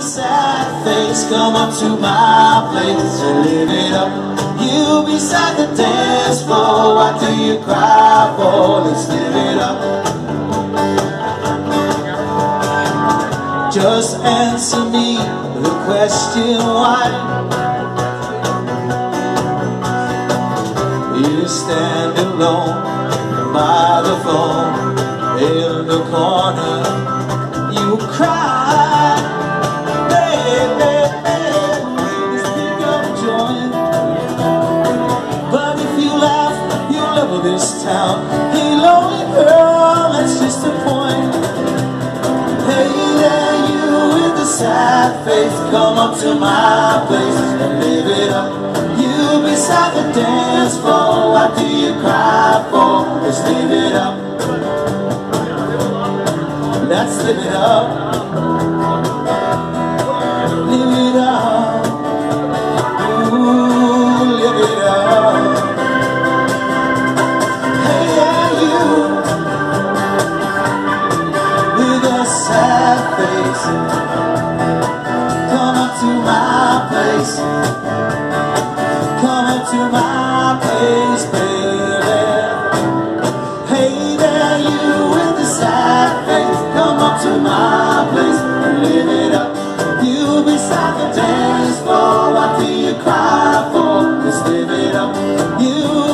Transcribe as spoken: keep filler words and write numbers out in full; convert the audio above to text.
sad face, come up to my place and live it up. You beside the dance floor, what do you cry for? Let's live it up. Just answer me the question why. You stand alone by the phone in the corner, you cry, baby, this big of joy. But if you laugh, you'll level this town. Hey, lonely girl, that's just the point. Hey there, you with the sad face, come up to my place and live it up. You beside the dance floor, what do you cry for? Let's live it up. Let's live it up. Live it up. Ooh, live it up. Hey, yeah, you with a sad face, come up to my place. Come up to my place, baby. Hey there, you with the sad face, come up to my place and live it up. You beside the dance floor, what do you cry for? Let's live it up. You